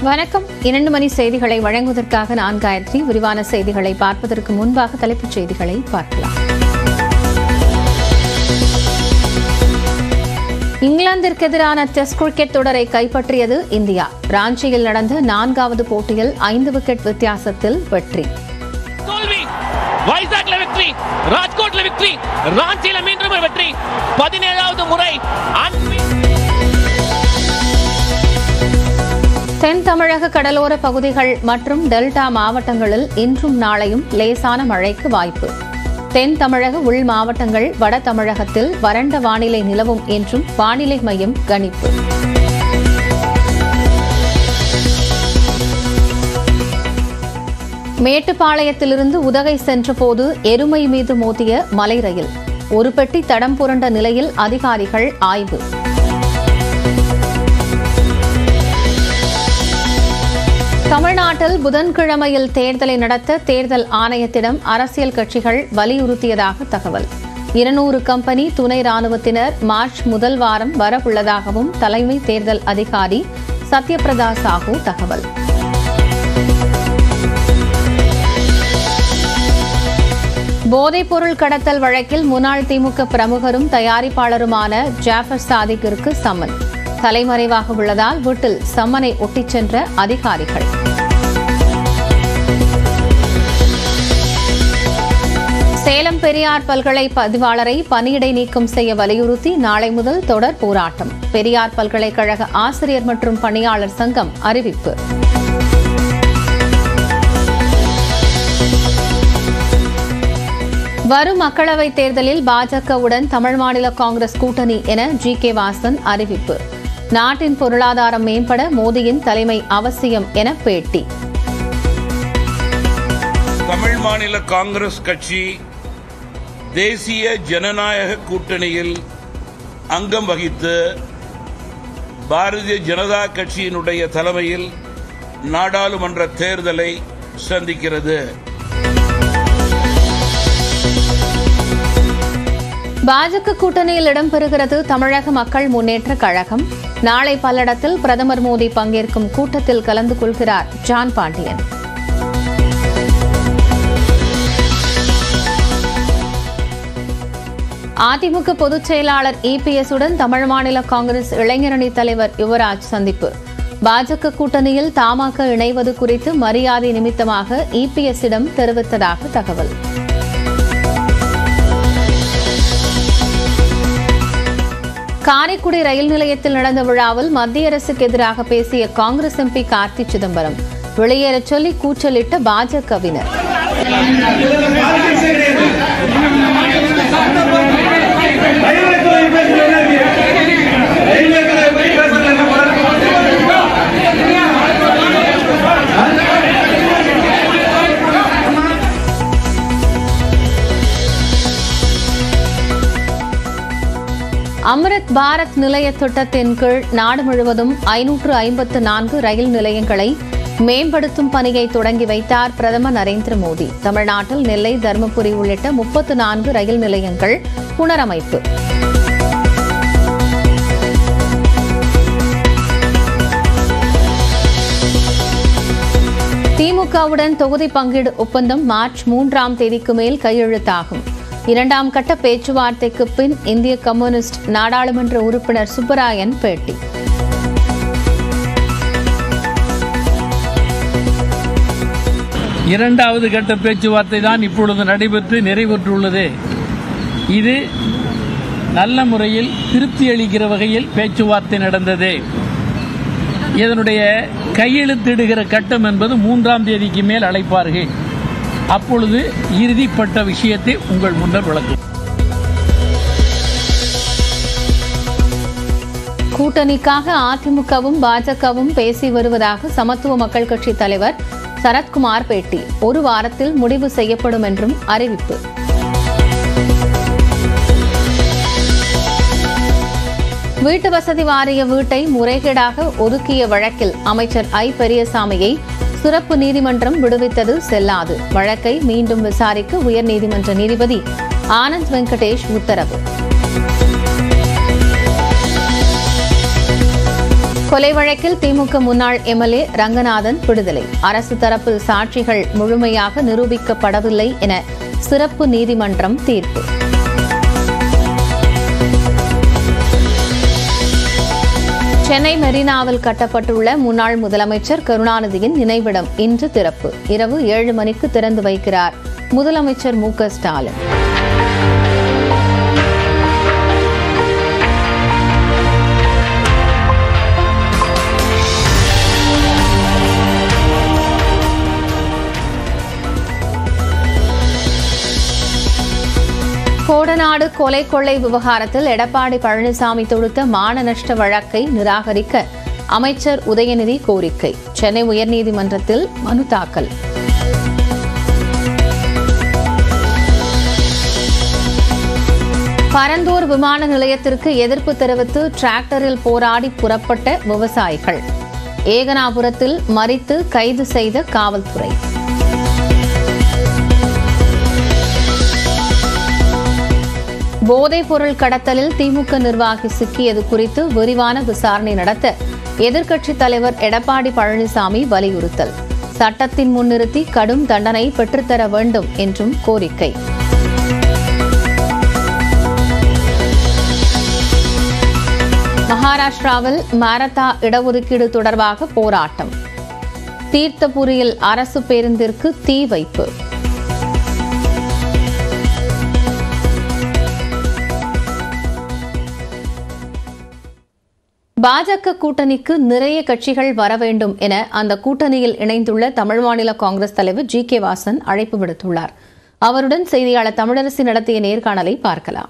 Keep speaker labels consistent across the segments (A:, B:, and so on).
A: வணக்கம். 2 மணி செய்திகளை வழங்குவதற்காக நான் காயத்ரி. விரிவான செய்திகளை பார்ப்பதற்கு முன்பாக தலைப்புச் செய்திகளை பார்க்கலாம். இங்கிலாந்திற்கு எதிரான டெஸ்ட் கிரிக்கெட் தொடரை கைப்பற்றியது இந்தியா. ராஞ்சியில் நடந்த 4வது போட்டியில் 5 விக்கெட் வித்தியாசத்தில் வெற்றி.
B: வைசாக்ல வெற்றி, ராஜ்கோட்ல வெற்றி, ராஞ்சியில மீண்டும் வெற்றி. 17வது முறை.
A: தென் தமிழக கடலோர பகுதிகள் மற்றும் டெல்டா மாவட்டங்களில் இன்றும் நாளையும் லேசான மழைக்கு வாய்ப்பு. தென் தமிழக உள் மாவட்டங்கள், வட தமிழகத்தில் வறண்ட வானிலை நிலவும் என்றும் வானிலை மையம் கணிப்பு. மேட்டுப்பாளையத்திலிருந்து உதகை சென்றபோது எருமை மீது மோதிய மலை ரயில். ஒரு பெட்டி தடம் புரண்ட நிலையில் அதிகாரிகள் ஆய்வு. தமிழ்நாட்டில் புதன்கிழமையில் தேர்தலை நடத்த தேர்தல் ஆணையத்திடம் அரசியல் கட்சிகள் வலியுறுத்தியதாக தகவல். 200 கம்பெனி துணை ராணுவத்தினர் மார்ச் முதல் வாரம் வரவுள்ளதாகவும் தலைமை தேர்தல் அதிகாரி சத்யபிரதா சாஹூ தகவல். போதைப்பொருள் கடத்தல் வழக்கில் முன்னாள் திமுக பிரமுகரும் தயாரிப்பாளருமான ஜாஃபர் சாதிக்கிற்கு சம்மன். தலைமறைவாக உள்ளதால் வீட்டில் சம்மனை ஒட்டிச் சென்ற அதிகாரிகள். சேலம் பெரியார் பல்கலை பதிவாளரை பணியிடை நீக்கம் செய்ய வலியுறுத்தி நாளை முதல் தொடர் போராட்டம். பெரியார் பல்கலைக்கழக ஆசிரியர் மற்றும் பணியாளர் சங்கம் அறிவிப்பு. வரும் மக்களவைத் தேர்தலில் பாஜகவுடன் தமிழ் மாநில காங்கிரஸ் கூட்டணி என ஜி.கே. வாசன் அறிவிப்பு. நாட்டின் பொருளாதாரம் மேம்பட மோடியின் தலைமை அவசியம் என பேட்டி.
C: தமிழ் மாநில காங்கிரஸ் கட்சி தேசிய ஜனநாயக கூட்டணியில் அங்கம் வகித்து பாரதிய ஜனதா கட்சியினுடைய தலைமையில் நாடாளுமன்ற தேர்தலை சந்திக்கிறது.
A: பாஜக கூட்டணியில் இடம்பெறுகிறது தமிழக மக்கள் முன்னேற்ற கழகம். நாளை பல்லடத்தில் பிரதமர் மோடி பங்கேற்கும் கூட்டத்தில் கலந்து கொள்கிறார் ஜான் பாண்டியன். அதிமுக பொதுச் செயலாளர் இபிஎஸ் உடன் தமிழ் மாநில காங்கிரஸ் இளைஞரணி தலைவர் யுவராஜ் சந்திப்பு. பாஜக கூட்டணியில் தமாக இணைவது குறித்து மரியாதை நிமித்தமாக இபிஎஸ்ஸிடம் தெரிவித்ததாக தகவல். காரைக்குடி ரயில் நிலையத்தில் நடந்த விழாவில் மத்திய அரசுக்கு எதிராக பேசிய காங்கிரஸ் எம்பி கார்த்தி சிதம்பரம். வெளியேறச் சொல்லி கூச்சலிட்ட பாஜகவினர். அம்ரித் பாரத் நிலைய திட்டத்தின் கீழ் நாடு முழுவதும் 554 ரயில் நிலையங்களை மேம்படுத்தும் பணியை தொடங்கி வைத்தார் பிரதமர் நரேந்திர மோடி. தமிழ்நாட்டில் நெல்லை, தருமபுரி உள்ளிட்ட 34 ரயில் நிலையங்கள் புனரமைப்பு. திமுகவுடன் தொகுதி பங்கீடு ஒப்பந்தம் மார்ச் 3ஆம் தேதிக்கு மேல் கையெழுத்தாகும். 2ஆம் கட்ட பேச்சுவார்த்தைக்கு பின் இந்திய கம்யூனிஸ்ட் நாடாளுமன்ற உறுப்பினர் சுப்பராயன் பேட்டி.
D: இரண்டாவது கட்ட பேச்சுவார்த்தை தான் இப்பொழுது நடைபெற்று நிறைவேற்றுள்ளது. இது நல்ல முறையில் திருப்தி அளிக்கிற வகையில் பேச்சுவார்த்தை நடந்தது. இதனுடைய கையெழுத்திடுகிற கட்டம் என்பது 3ஆம் தேதிக்கு மேல் அழைப்பார்கள். அப்பொழுது இறுதிப்பட்ட விஷயத்தை உங்கள் முன்னர் விளக்கும்.
A: கூட்டணிக்காக அதிமுகவும் பாஜகவும் பேசி வருவதாக சமத்துவ மக்கள் கட்சி தலைவர் சரத்குமார் பேட்டி. 1 வாரத்தில் முடிவு செய்யப்படும் என்றும் அறிவிப்பு. வீட்டு வசதி வாரிய வீட்டை முறைகேடாக ஒதுக்கிய வழக்கில் அமைச்சர் ஐ. பெரியசாமியை சிறப்பு நீதிமன்றம் விடுவித்தது செல்லாது. வழக்கை மீண்டும் விசாரிக்க உயர்நீதிமன்ற நீதிபதி ஆனந்த் வெங்கடேஷ் உத்தரவு. கொலை வழக்கில் திமுக முன்னாள் எம்எல்ஏ ரங்கநாதன் விடுதலை. அரசு தரப்பில் சாட்சிகள் முழுமையாக நிரூபிக்கப்படவில்லை என சிறப்பு நீதிமன்றம் தீர்ப்பு. சென்னை மெரினாவில் கட்டப்பட்டுள்ள முன்னாள் முதலமைச்சர் கருணாநிதியின் நினைவிடம் இன்று திறப்பு. இரவு 7 மணிக்கு திறந்து வைக்கிறார் முதலமைச்சர் மு.க. ஸ்டாலின். கோடநாடு கொலை கொள்ளை விவகாரத்தில் எடப்பாடி பழனிசாமி தொடுத்த மான நஷ்ட வழக்கை நிராகரிக்க அமைச்சர் உதயநிதி கோரிக்கை. சென்னை உயர்நீதிமன்றத்தில் மனு தாக்கல். பரந்தூர் விமான நிலையத்திற்கு எதிர்ப்பு தெரிவித்து டிராக்டரில் போராடி புறப்பட்ட விவசாயிகள். ஏகனாபுரத்தில் மறித்து கைது செய்த காவல்துறை. போதைப் பொருள் கடத்தலில் திமுக நிர்வாகி சிக்கியது குறித்து விரிவான விசாரணை நடத்த எதிர்க்கட்சித் தலைவர் எடப்பாடி பழனிசாமி வலியுறுத்தல். சட்டத்தின் முன்னிறுத்தி கடும் தண்டனை பெற்றுத்தர வேண்டும் என்றும் கோரிக்கை. மகாராஷ்டிராவில் மாரத்தா இடஒதுக்கீடு தொடர்பாக போராட்டம். தீர்த்தபுரியில் அரசு பேருந்திற்கு தீ வைப்பு. பாஜக கூட்டணிக்கு நிறைய கட்சிகள் வர வேண்டும் என அந்த கூட்டணியில் இணைந்துள்ள தமிழ் மாநில காங்கிரஸ் தலைவர் ஜி.கே. வாசன் அழைப்பு விடுத்துள்ளார். அவருடன் செய்தியாளர் தமிழரசி நடத்திய நேர்காணலை பார்க்கலாம்.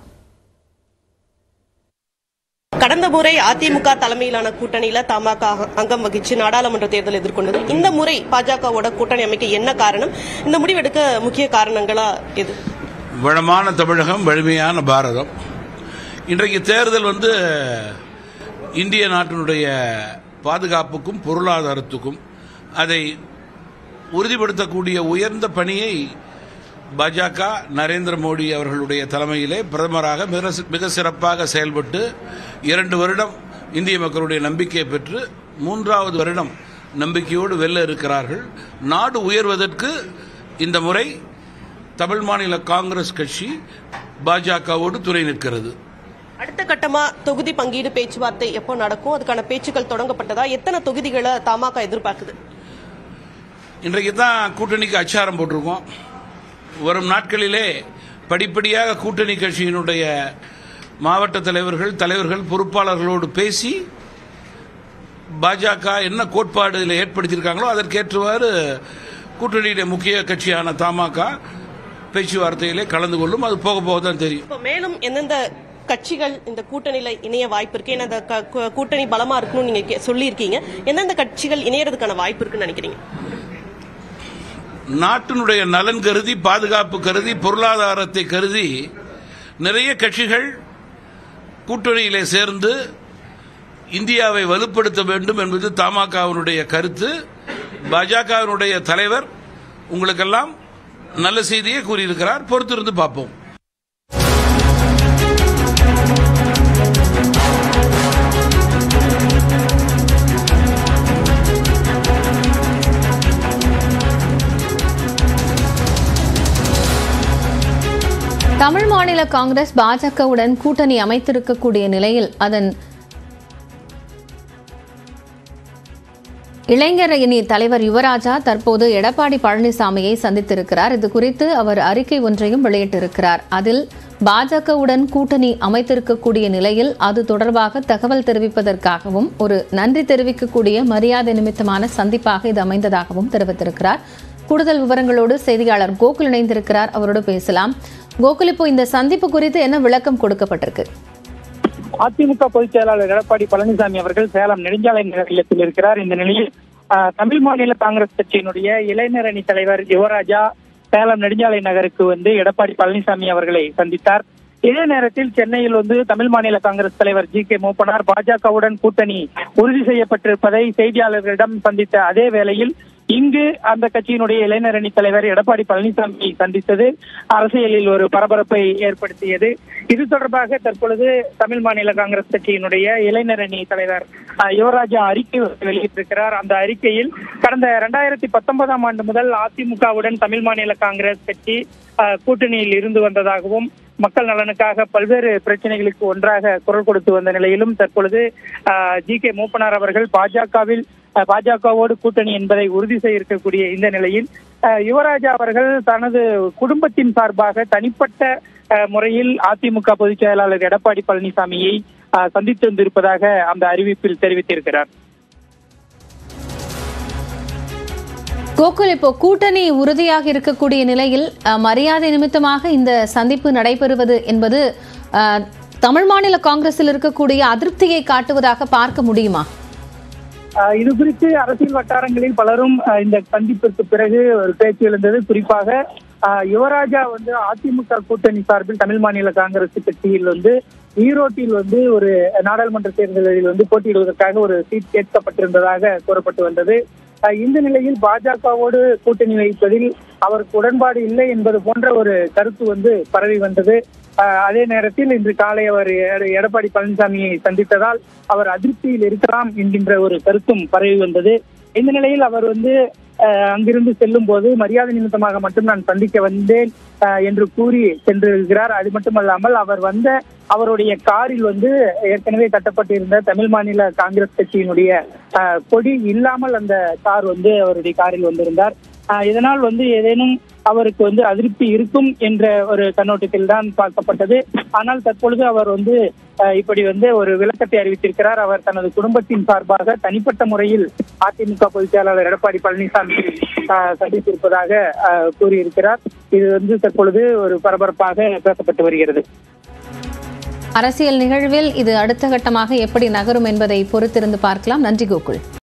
E: கடந்த முறை அதிமுக தலைமையிலான கூட்டணியில தமாக அங்கம் வகிச்சு நாடாளுமன்ற தேர்தல் எதிர்கொண்டது. இந்த முறை பாஜகவோட கூட்டணி அமைக்க என்ன காரணம்? இந்த முடிவெடுக்க முக்கிய காரணங்களா எது?
C: வளமான தமிழகம், வலிமையான பாரதம். இன்றைக்கு தேர்தல் இந்திய நாட்டினுடைய பாதுகாப்புக்கும் பொருளாதாரத்துக்கும் அதை உறுதிப்படுத்தக்கூடிய உயர்ந்த பணியை பாஜக நரேந்திர மோடி அவர்களுடைய தலைமையிலே பிரதமராக மிக சிறப்பாக செயல்பட்டு 2 வருடம் இந்திய மக்களுடைய நம்பிக்கையை பெற்று 3வது வருடம் நம்பிக்கையோடு வெல்ல இருக்கிறார்கள். நாடு உயர்வதற்கு இந்த முறை தமிழ் மாநில காங்கிரஸ் கட்சி பாஜகவோடு துணை நிற்கிறது.
E: அடுத்த கட்டமா தொகுதி பங்கீடு பேச்சுவார்த்தை எப்போ நடக்கும்? அதுக்கான பேச்சுக்கள் தொடங்கப்பட்டதா? எத்தனை தொகுதிகளை தமாக எதிர்பார்க்குது?
C: இன்றைக்கு தான் கூட்டணிக்கு அச்சாரம் போட்டிருக்கோம். வரும் நாட்களிலே படிப்படியாக கூட்டணி கட்சியினுடைய மாவட்ட தலைவர்கள் பொறுப்பாளர்களோடு பேசி பாஜக என்ன கோட்பாடு ஏற்படுத்தியிருக்காங்களோ அதற்கேற்றவாறு கூட்டணியுடைய முக்கிய கட்சியான தமாக பேச்சுவார்த்தையிலே கலந்து கொள்ளும். அது போக போக தான் தெரியும்.
E: மேலும் எந்தெந்த கட்சிகள் இந்த கூட்டணியில இணைய வாய்ப்பு இருக்கு? ஏன்னா இந்த கூட்டணி பலமா இருக்கணும்னு நீங்க சொல்லியிருக்கீங்க. எந்தெந்த கட்சிகள் இணையறதுக்கான வாய்ப்பு இருக்குன்னு நினைக்கிறீங்க?
C: நாட்டினுடைய நலன் கருதி, பாதுகாப்பு கருதி, பொருளாதாரத்தை கருதி நிறைய கட்சிகள் கூட்டணியிலே சேர்ந்து இந்தியாவை வலுப்படுத்த வேண்டும் என்பது தமாகவினுடைய கருத்து. பாஜகவினுடைய தலைவர் உங்களுக்கெல்லாம் நல்ல செய்தியை கூறியிருக்கிறார். பொறுத்திருந்து பார்ப்போம்.
A: தமிழ் மாநில காங்கிரஸ் பாஜகவுடன் கூட்டணி அமைத்திருக்கக்கூடிய நிலையில் அதன் இளைஞர் அணி தலைவர் யுவராஜா தற்போது எடப்பாடி பழனிசாமியை சந்தித்திருக்கிறார். இதுகுறித்து அவர் அறிக்கை ஒன்றையும் வெளியிட்டிருக்கிறார். அதில் பாஜகவுடன் கூட்டணி அமைத்திருக்கக்கூடிய நிலையில் அது தொடர்பாக தகவல் தெரிவிப்பதற்காகவும் ஒரு நன்றி தெரிவிக்கக்கூடிய மரியாதை நிமித்தமான சந்திப்பாக இது அமைந்ததாகவும் தெரிவித்திருக்கிறார். கூடுதல் விவரங்களோடு செய்தியாளர் கோகுல் இணைந்திருக்கிறார். அவரோடு பேசலாம். கோகுல், இப்போ இந்த சந்திப்பு குறித்து என்ன விளக்கம் கொடுக்கப்பட்டிருக்கு?
F: அதிமுக பொதுச் செயலாளர் எடப்பாடி பழனிசாமி அவர்கள் சேலம் நெடுஞ்சாலை இல்லத்தில் இருக்கிறார். இந்த நிலையில் தமிழ் மாநில காங்கிரஸ் கட்சியினுடைய இளைஞர் அணி தலைவர் யுவராஜா சேலம் நெடுஞ்சாலை நகருக்கு எடப்பாடி பழனிசாமி அவர்களை சந்தித்தார். இதே நேரத்தில் சென்னையில் தமிழ் மாநில காங்கிரஸ் தலைவர் ஜி.கே. மூப்பனார் பாஜகவுடன் கூட்டணி உறுதி செய்யப்பட்டிருப்பதை செய்தியாளர்களிடம் சந்தித்த அதே வேளையில் இங்கு அந்த கட்சியினுடைய இளைஞர் அணி தலைவர் எடப்பாடி பழனிசாமி சந்தித்தது அரசியலில் ஒரு பரபரப்பை ஏற்படுத்தியது. இது தொடர்பாக தற்பொழுது தமிழ் மாநில காங்கிரஸ் கட்சியினுடைய இளைஞர் அணி தலைவர் யுவராஜா அறிக்கை வெளியிட்டிருக்கிறார். அந்த அறிக்கையில் கடந்த 2019 ஆண்டு முதல் அதிமுகவுடன் தமிழ் மாநில காங்கிரஸ் கட்சி கூட்டணியில் இருந்து வந்ததாகவும் மக்கள் நலனுக்காக பல்வேறு பிரச்சனைகளுக்கு ஒன்றாக குரல் கொடுத்து வந்த நிலையிலும் தற்பொழுது ஜி.கே. மூப்பனார் அவர்கள் பாஜகவோடு கூட்டணி என்பதை உறுதி செய்ய இருக்கக்கூடிய இந்த நிலையில் யுவராஜா அவர்கள் தனது குடும்பத்தின் சார்பாக தனிப்பட்ட முறையில் அதிமுக பொதுச் செயலாளர் எடப்பாடி பழனிசாமியை சந்தித்து வந்திருப்பதாக அந்த அறிவிப்பில் தெரிவித்திருக்கிறார்.
A: கோகுல், இப்போ கூட்டணி உறுதியாக இருக்கக்கூடிய நிலையில் மரியாதை நிமித்தமாக இந்த சந்திப்பு நடைபெறுவது என்பது தமிழ் மாநில காங்கிரஸில் இருக்கக்கூடிய அதிருப்தியை காட்டுவதாக பார்க்க முடியுமா?
F: இது குறித்து அரசியல் வட்டாரங்களில் பலரும் இந்த சந்திப்பிற்கு பிறகு ஒரு பேச்சு எழுந்தது. குறிப்பாக யுவராஜா அதிமுக கூட்டணி சார்பில் தமிழ் மாநில காங்கிரஸ் கட்சியில் ஈரோட்டில் ஒரு நாடாளுமன்ற தேர்தலில் போட்டியிடுவதற்காக ஒரு சீட் கேட்கப்பட்டிருந்ததாக கூறப்பட்டு வந்தது. இந்த நிலையில் பாஜகவோடு கூட்டணி வைப்பதில் அவருக்கு உடன்பாடு இல்லை என்பது போன்ற ஒரு கருத்து பரவி வந்தது. அதே நேரத்தில் இன்று காலை அவர் எடப்பாடி பழனிசாமியை சந்தித்ததால் அவர் அதிருப்தியில் இருக்கலாம் என்கின்ற ஒரு கருத்தும் பரவி வந்தது. இந்த நிலையில் அவர் அங்கிருந்து செல்லும் போது மரியாதை நிமித்தமாக மட்டும் நான் சந்திக்க வந்தேன் என்று கூறி சென்றிருக்கிறார். அது மட்டுமல்லாமல் அவர் அவருடைய காரில் ஏற்கனவே கட்டப்பட்டிருந்த தமிழ் மாநில காங்கிரஸ் கட்சியினுடைய கொடி இல்லாமல் அந்த கார் அவருடைய காரில் வந்திருந்தார். இதனால் ஏதேனும் அவருக்கு அதிருப்தி இருக்கும் என்ற ஒரு கண்ணோட்டத்தில் தான் பார்க்கப்பட்டது. ஆனால் தற்பொழுது அவர் இப்படி ஒரு விளக்கத்தை அறிவித்திருக்கிறார். அவர் தனது குடும்பத்தின் சார்பாக தனிப்பட்ட முறையில் அதிமுக பொதுச் செயலாளர் எடப்பாடி பழனிசாமி சந்தித்திருப்பதாக கூறியிருக்கிறார். இது தற்பொழுது ஒரு பரபரப்பாக பேசப்பட்டு வருகிறது.
A: அரசியல் நிகழ்வில் இது அடுத்த கட்டமாக எப்படி நகரும் என்பதை பொறுத்திருந்து பார்க்கலாம். நன்றி கோகுல்.